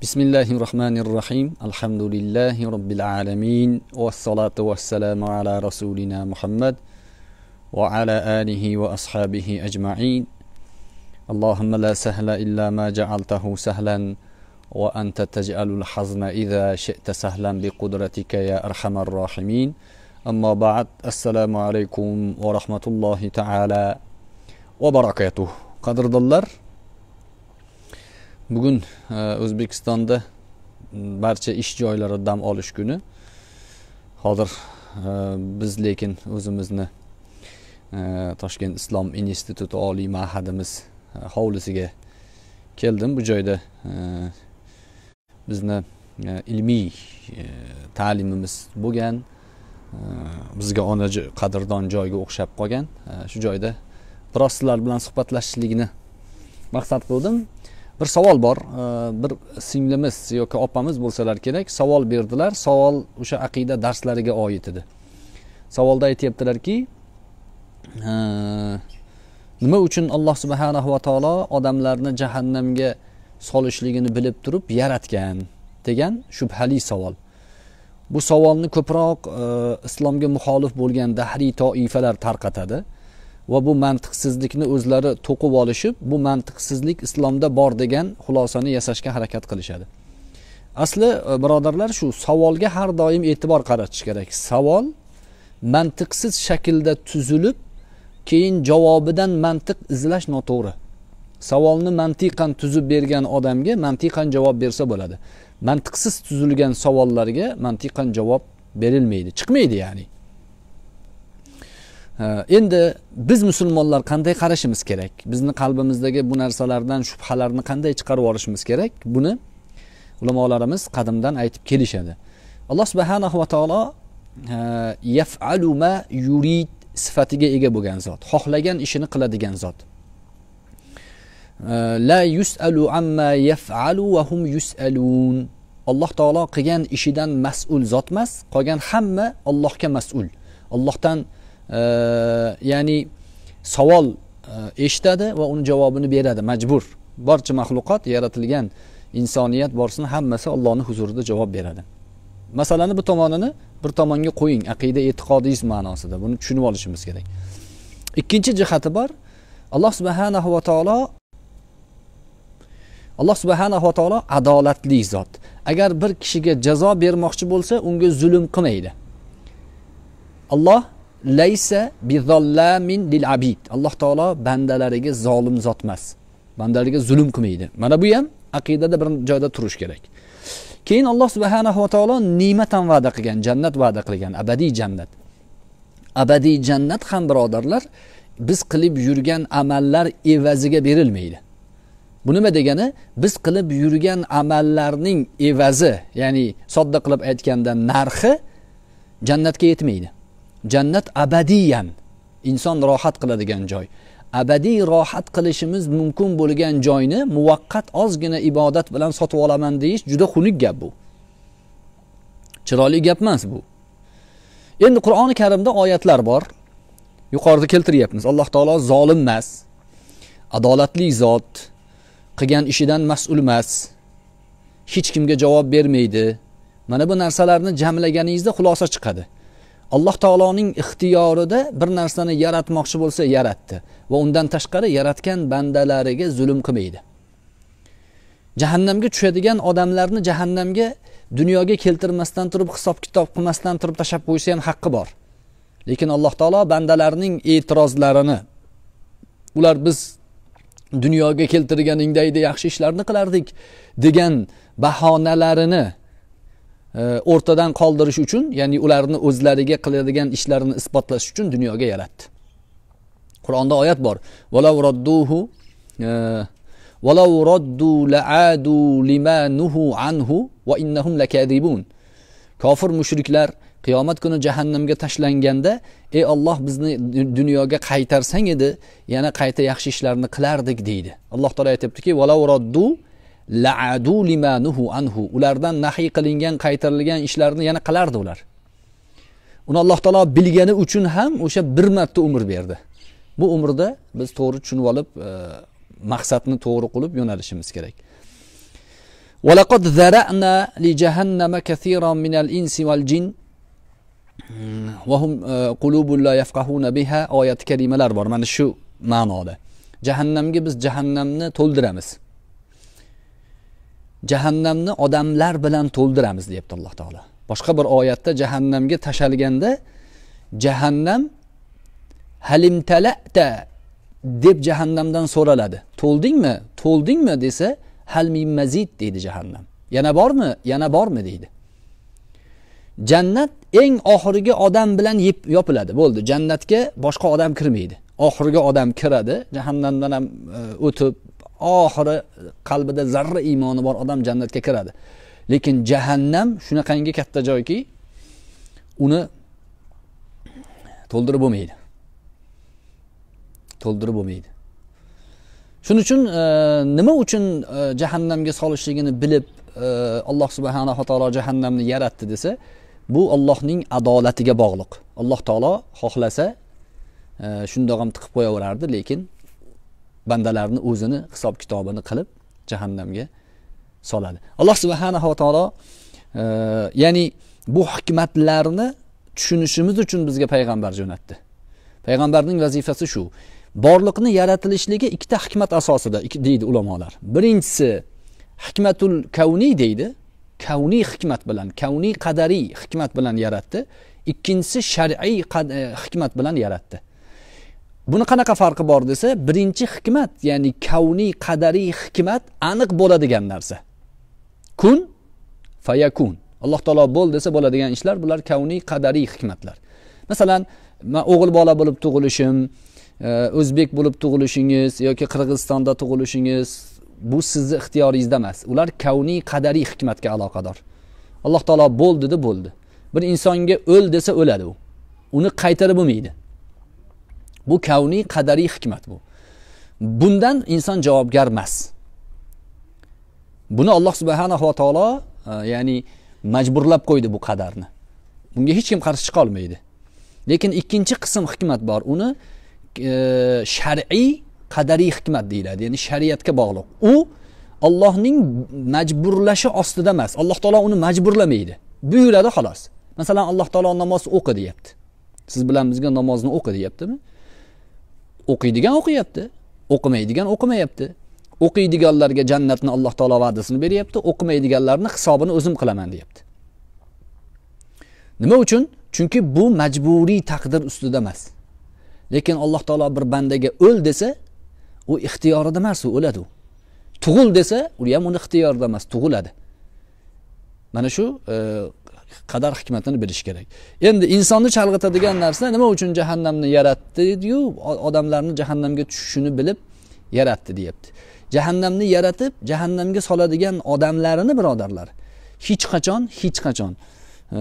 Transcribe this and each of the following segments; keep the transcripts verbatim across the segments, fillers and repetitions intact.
Bismillahirrahmanirrahim. Alhamdulillahi rabbil alamin. Wassalatu wassalamu ala rasulina Muhammad wa ala alihi wa ashabihi ajma'in. Allahumma la sahla illa ma ja'altahu sahlan wa anta taj'alul hazna idha shi'ta sahlan bi qudratika ya arhamar rahimin. Amma ba'd. Assalamu alaykum wa rahmatullahi ta'ala wa barakatuh. Qadrdonlar, bugun O'zbekistonda barcha ish joylari dam olish kuni. Hozir biz lekin o'zimizni Toshkent Islom instituti oliy ma'hadimiz hovlisiga keldim. Bu joyda bizni ilmiy ta'limimiz bo'lgan, bizga ona qadrdon joyga o'xshab qolgan. Shu joyda biroz sizlar bilan suhbatlashishlikni maqsad qildim. Bir savol bor. Bir singlimiz yoki opamiz bo'lsalar kerak, savol berdilar. Savol o'sha aqida darslariga oid edi. Savolda aytibdilarki, nima uchun Alloh subhanahu va taolo odamlarni jahannamga solishligini bilib turib yaratgan degan shubhali savol. Bu savolni ko'proq islomga muxolif bo'lgan dahriy toifalar tarqatadi. Va bu mantiqsizlikni o'zlari to'qib olishib, bu mantiqsizlik islomda bor degan xulosani yasashga harakat qilishadi. Asli birodarlar, shu savolga har doim e'tibor qaratish kerak. Savol mantiqsiz shaklda tuzilib, keyin javobidan mantiq izlash noto'g'ri. Savolni mantiqan tuzib bergan odamga mantiqan javob bersa bo'ladi. Mantiqsiz tuzilgan savollarga mantiqan javob berilmaydi, chiqmaydi ya'ni. Endi biz musulmonlar qanday qarashimiz kerak? Bizni qalbimizdagi bu narsalardan shubhalarni qanday chiqarib olishimiz kerak? Buni ulamolarimiz qadimdan aytib kelishadi. Alloh subhanahu va taolo yaf'alu ma yurid sifatiga ega bo'lgan zot, xohlagan ishini qiladigan zot. La yus'alu amma yaf'alu va hum yus'alun. Alloh taolo qilgan ishidan mas'ul zot emas, qolgan hamma Allohga mas'ul. Allohdan Ee, ya'ni savol e, eshitadi va uni javobini beradi, majbur. Barcha mahluqot, yaratilgan insoniyat borsini hammasi Allohning huzurida javob beradi. Masalani bu tomonini bir tomonga qo'ying, aqida e'tiqodingiz ma'nosida. Buni tushunib olishimiz kerak. Ikkinchi jihati bor. Alloh subhanahu va taolo Alloh subhanahu va taolo adolatli zot. Agar bir kishiga jazo bermoqchi bo'lsa, unga zulm qilmaydi. Alloh laysa bizollamin lil abid. Alloh taolo bandalariga zolim zot emas. Bandalariga zulm qilmaydi. Mana bu ham aqidada bir joyda turish kerak. Keyin Alloh subhanahu va taolo ne'matan va'da qilgan, jannat va'da qilgan, abadiy jannat. Abadiy jannat ham birodarlar, biz qilib yurgan amallar evaziga berilmaydi. Bu nima degani? Biz qilib yurgan amallarning evazi, ya'ni sodda qilib aytganda narxi jannatga yetmaydi. Jannat abadiyan inson rohat qiladigan joy. Abadiy rohat qilishimiz mumkin bo'lgan joyni muvaqqat ozgina ibodat bilan sotib olaman deyish juda xunuk gap bu. Chiroyli gap emas bu. Endi Qur'oni Karimda oyatlar bor. Yuqorida keltiryapmiz. Alloh taolo zolim emas, adolatli zot, qilgan ishidan mas'ul emas, hech kimga javob bermaydi. Mana bu narsalarni jamlaganingizda xulosa chiqadi. Alloh taoloning ixtiyorida bir narsani yaratmoqchi bo'lsa yaratdi va undan tashqari yaratgan bandalariga zulm qilmaydi. Jahannamga tushadigan odamlarni jahannamga dunyoga keltirmasdan turib, hisob kitob qilmasdan turib tashab qo'ysa ham haqqi bor. Lekin Alloh taolo bandalarining e'tirozlarini, ular biz dunyoga keltirganingdaydi yaxshi ishlarni qilardik degan bahonalarini o'rtadan qoldirish uchun, ya'ni ularni o'zlariga qiladigan ishlarini isbotlash uchun dunyoga yaratdi. Qur'onda oyat bor. Walau radduhu walau raddu la'adu lima nuhu anhu va innahum lakadibun. Kofir mushriklar qiyomat kuni jahannamga tashlanganda, ey Alloh, bizni dunyoga qaytarsang edi, yana qayta yaxshi ishlarni qilardik deydi. Alloh taolo aytibdiki, walau raddu la'adu limanuhu anhu. Ulardan nahiy qilingan, qaytarilgan ishlarni yana qilardi ular. Uni Alloh taolo bilgani uchun ham o'sha bir marta umr berdi. Bu umrda biz to'g'ri tushunib olib, maqsadni to'g'ri qilib yo'nalishimiz kerak. وَلَقَدْ ذَرَأْنَا لِجَهَنَّمَ كَثِيرًا مِنَ الْإِنْسِ وَالْجِنِّ وَهُمْ قُلُوبٌ لَا يَفْقَهُونَ بِهَا oyat karimalar bor. Mana shu ma'noda. Jahannamga biz jahannamni to'ldiramiz. Jahannamni odamlar bilan to'ldiramiz deyapti Alloh taolo. Boshqa bir oyatda jahannamga tashalganda jahannam halimtala'ta deb jahannamdan so'raladi. To'ldingmi? To'ldingmi desa hal min mazid deydi jahannam. Yana bormi? Yana bormi deydi. Jannat eng oxirgi odam bilan yopiladi. Bo'ldi. Jannatga boshqa odam kirmaydi. Oxirgi odam kiradi. Jahannamdan ham o'tib oxiri qalbida zarra iymoni bor odam jannatga kiradi. Lekin jahannam shunaqangi katta joyki uni to'ldirib bo'lmaydi. To'ldirib bo'lmaydi. Shuning uchun nima uchun jahannamga solishligini bilib Alloh subhanahu va taolo jahannamni yaratdi desa, bu Allohning adolatiga bog'liq. Alloh taolo xohlasa shundoq ham tiqib qo'yaverardi, lekin bandalarni o'zini hisob kitobini qilib jahannamga soladi. Alloh subhanahu va taolo ya'ni bu hikmatlarni tushunishimiz uchun bizga payg'ambar jo'natdi. Payg'ambarning vazifasi shu. Borliqni yaratilishligi ikkita hikmat asosida deydi ulamolar. Birinchisi hikmatul kavni deydi. Kavni hikmat bilan, kavni qadariy hikmat bilan yaratdi. Ikkinchisi shar'iy hikmat bilan yaratdi. Buni qanaqa farqi bor desa, birinchi hikmat, ya'ni kavni qadariy hikmat aniq bo'ladigan narsa. Kun fayakun. Alloh taolo bo'l desa bo'ladigan ishlar, bular kavni qadariy hikmatlar. Masalan, men o'g'il bola bo'lib tug'ilishim, o'zbek bo'lib tug'ilishingiz yoki Qirg'izistonda tug'ilishingiz bu sizning ixtiyoringizda emas. Ular kavni qadariy hikmatga aloqador. Alloh taolo bo'l dedi, bo'ldi. Bir insonga o'l desa o'ladi u. Uni qaytarib bo'lmaydi. Bu kavni qadariy hikmat bu. Bundan inson javobgar emas. Buni Alloh subhanahu va taolo ya'ni majburlab qo'ydi bu qadarni. Bunga hech kim qarshi chiqa olmaydi. Lekin ikkinchi qism hikmat bor. Uni shar'iy qadariy hikmat deyiladi. Ya'ni shariatga bog'liq. U Allohning majburlashi ostida emas. Alloh taolo uni majburlamaydi. Buyuradi xolos. Masalan, Alloh taolo namoz o'qi deyapti. Siz bilan bizga namozni o'qi deyaptimi? O'qiydigan o'qiyapti, o'qimaydigan o'qimayapti. O'qiydiganlarga jannatni Alloh taolo va'dasini beryapti, o'qimaydiganlarni hisobini o'zim qilaman deyapti. Nima uchun? Chunki bu majburiy taqdir ustida emas. Lekin Alloh taolo bir bandaga o'l desa, u ixtiyorida emas, u o'ladi. Tug'il desa, u ham uni ixtiyorida emas, tug'iladi. Mana shu qadar hikmatini bilish kerak. Endi insonni chalg'itadigan narsa nima uchun jahannamni yaratdi-yu, odamlarni jahannamga tushishini bilib yaratdi deyapti. Jahannamni yaratib, jahannamga soladigan odamlarini birodarlar hech qachon, hech qachon e,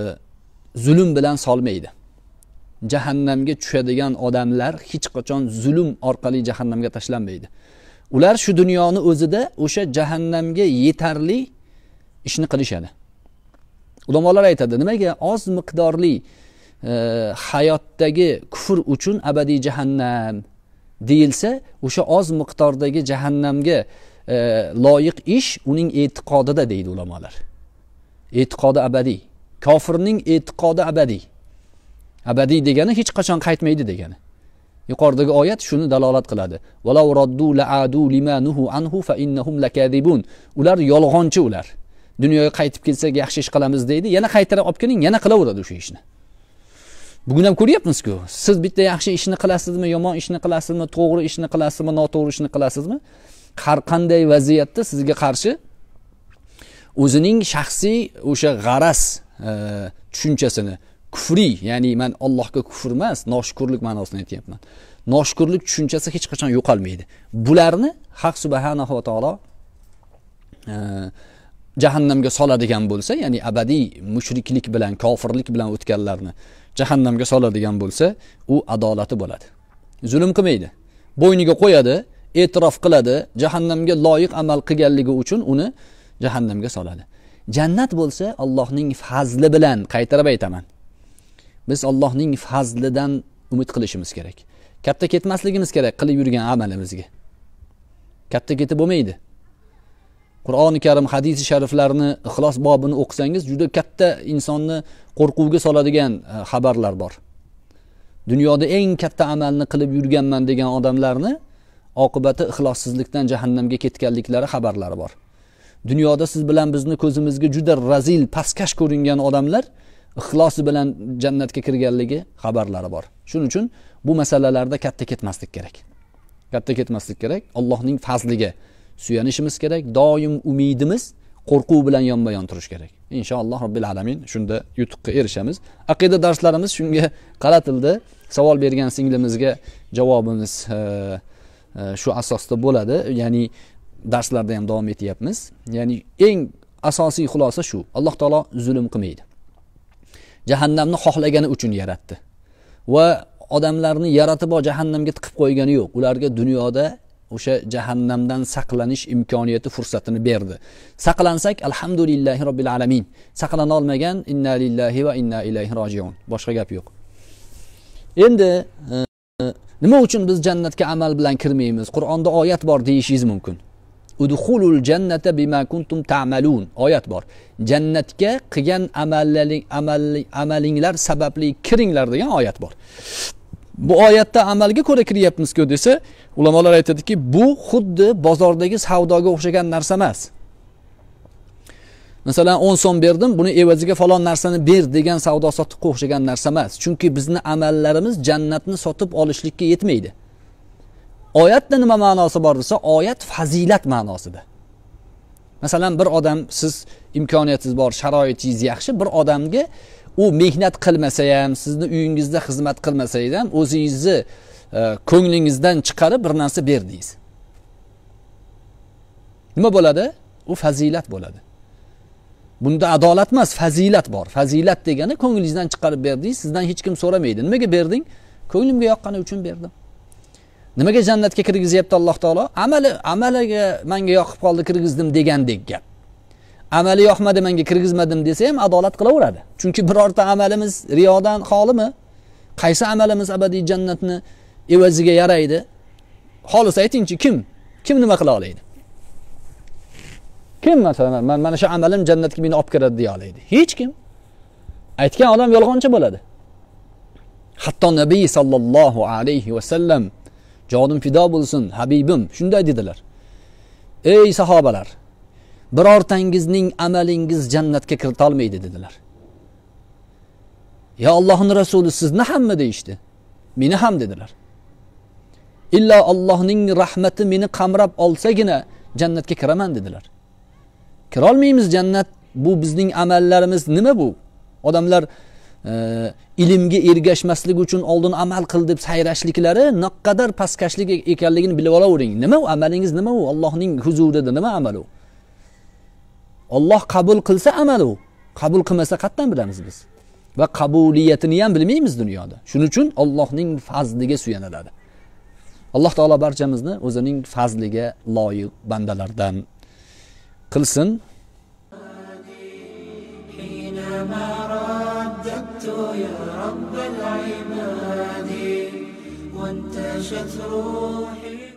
zulm bilan solmaydi. Jahannamga tushadigan odamlar hech qachon zulm orqali jahannamga tashlanmaydi. Ular shu dunyoni o'zida o'sha jahannamga yetarli ishni qilishadi. Ulamolar aytadi, nimaga oz miqdorli e, hayotdagi kufr uchun abadiy jahannam deyilsa, o'sha oz miqdordagi jahannamga e, loyiq ish uning e'tiqodida deydi ulamolar. E'tiqodi abadiy. Kofirning e'tiqodi abadiy. Abadiy degani hech qachon qaytmaydi degani. Yuqoridagi oyat shuni dalolat qiladi. Walaw raddu la'adu limanuhu anhu fa innahum lakadibun. Ular yolg'onchi ular. Dunyoga qaytib kelsak yaxshi ish qilamiz deydi. Yana qaytarib olib keling, yana qilaveradi o'sha ishni. Bugun ham ko'ryapmiz-ku. Siz bitta yaxshi ishni qilasizmi, yomon ishni qilasizmi, to'g'ri ishni qilasizmi, noto'g'ri ishni qilasizmi? Har qanday vaziyatda sizga qarshi o'zining shaxsiy o'sha g'araz e, tushunchasini kufriy, ya'ni men Allohga kufr emas, noshukrlik ma'nosini aytyapman. Noshukrlik tushunchasi hech qachon yo'qolmaydi. Bularni Haq subhanahu va taolo e, jahannamga soladigan bo'lsa, ya'ni abadiy mushriklik bilan, kofirlik bilan o'tganlarni jahannamga soladigan bo'lsa, u adolati bo'ladi. Zulm qilmaydi. Bo'yniga qo'yadi, e'tirof qiladi, jahannamga loyiq amal qilganligi uchun uni jahannamga soladi. Jannat bo'lsa, Allohning fazli bilan, qaytarib aytaman. Biz Allohning fazlidan umid qilishimiz kerak. Katta ketmasligimiz kerak qilib yurgan amalimizga. Katta ketib bo'lmaydi. Qur'oni Karim, hadisi shariflarni, ixlos bobini o'qisangiz juda katta insonni qo'rquvga soladigan xabarlar bor. Dunyoda eng katta amalni qilib yurganman degan odamlarni oqibati ixlossizlikdan jahannamga ketganliklari xabarlari bor. Dunyoda siz bilan bizni ko'zimizga juda razil, pastkash ko'ringan odamlar ixlosi bilan jannatga kirganligi xabarlari bor. Shuning uchun bu masalalarda katta ketmaslik kerak. Katta ketmaslik kerak. Allohning fazliga suyanishimiz kerak. Doim umidimiz qo'rquv bilan yonma-yon turish kerak. Inshaalloh Robbil alamin shunda yutuqqa erishamiz. Aqida darslarimiz shunga qaratildi. Savol bergan singlimizga javobimiz e, e, shu asosda bo'ladi. Ya'ni darslarda ham davom etyapmiz. Ya'ni eng asosiy xulosa shu. Alloh taolo zulm qilmaydi. Jahannamni xohlagani uchun yaratdi. Va odamlarni yaratib o jahannamga tiqib qo'ygani yo'q. Ularga dunyoda o'sha jahannamdan saqlanish imkoniyati, fursatini berdi. Saqlansak alhamdulillahi robbil alamin. Saqlana olmagan inna lillahi va inna ilayhi rojiun. Boshqa gap yo'q. Endi e, nima uchun biz jannatga amal bilan kirmaymiz? Qur'onda oyat bor deyishingiz mumkin. Udkhulul jannata bima kuntum ta'malun. Oyat bor. Jannatga qilgan amallaring amal amalinglar sababli kiringlar degan oyat bor. Bu oyatda amalga ko'ra kiryapmiz-ku desa, ulamolar aytadiki, bu xuddi bozordagi savdoga o'xshagan narsa emas. Masalan, o'n so'm berdim, buni evaziga falon narsani ber degan savdo sotiqqa o'xshagan narsa emas. Chunki bizni amallarimiz jannatni sotib olishlikka yetmaydi. Oyatda nima ma'nosi bor desa, oyat fazilat ma'nosida. Masalan, bir odam, siz imkoniyatingiz bor, sharoitingiz yaxshi, bir odamga u mehnat qilmasa ham, sizni uyingizda xizmat qilmasa ham, o'zingizni e, ko'nglingizdan chiqarib bir narsa berdingiz. Nima bo'ladi? U fazilat bo'ladi. Bunda adolat emas, fazilat bor. Fazilat degani ko'nglingizdan chiqarib berdingiz, sizdan hech kim so'ramaydi. Nimaga berding? Ko'nglimga yoqqani uchun berdim. Nimaga jannatga kirgizyapti Alloh taolo? Amali amaliga menga yoqib qoldi, kirgizdim degandek gap. Amali yoqmadi, menga kirgizmadim desa ham adolat qilaveradi. Chunki birorta amalimiz riyodan xolimi? Qaysi amalimiz abadiy jannatni evaziga yaraydi? Xolis aytingchi, kim? Kim nima qila oladi? Kim masalan, men mana shu amalim jannatga meni olib kiradi deya oladi? Hech kim. Aytgan odam yolg'onchi bo'ladi. Hatto Nabiy sallallohu alayhi va sallam, jonim fido bo'lsin, habibim, shunday dedilar. Ey sahobalar, birortangizning amalingiz jannatga kirita olmaydi dedilar. Ya Allohning rasuli, sizni hammi deyishdi. Meni ham dedilar. Illa Allohning rahmati meni qamrab olsagina jannatga kiraman dedilar. Kira olmaymiz jannat, bu bizning amallarimiz nima bu? Odamlar e, ilmga ergashmaslik uchun oldin amal qil deb sayrashliklari naqadar pastkashlik ekanligini bilib olavering. Nima u amalingiz, nima u? Allohning huzurida nima amal u? Alloh qabul qilsa amal u, qabul qilmasa qatdan bilamiz biz? Va qabuliyatini ham bilmaymiz dunyoda. Shuning uchun Allohning fazliga suyaniladi. Alloh taolo barchamizni o'zining fazliga loyiq bandalardan qilsin. وانتشت روحي